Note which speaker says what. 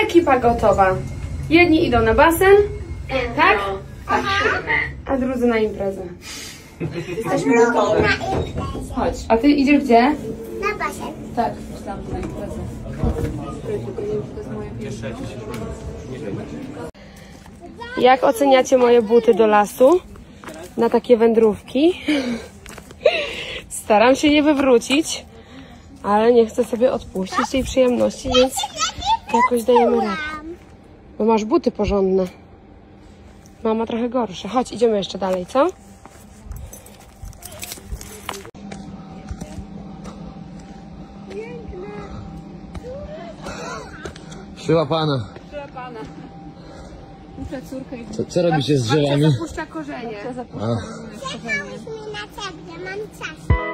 Speaker 1: ekipa gotowa. Jedni idą na basen, tak? A drudzy na imprezę.
Speaker 2: Jesteśmy gotowe.
Speaker 1: Chodź. A ty idziesz gdzie?
Speaker 2: Na basen.
Speaker 1: Tak, myślałam, że na imprezę. Jak oceniacie moje buty do lasu? Na takie wędrówki? Staram się nie wywrócić, ale nie chcę sobie odpuścić tej przyjemności, więc jakoś dajemy radę. Bo masz buty porządne. Mama trochę gorsze. Chodź, idziemy jeszcze dalej, co?
Speaker 3: Przyłapana.
Speaker 1: Przyłapana. Muszę córkę i...
Speaker 3: Co robicie z drzewami?
Speaker 1: Zapuszcza korzenie.
Speaker 2: Czekałyśmy na ciebie, mam czas.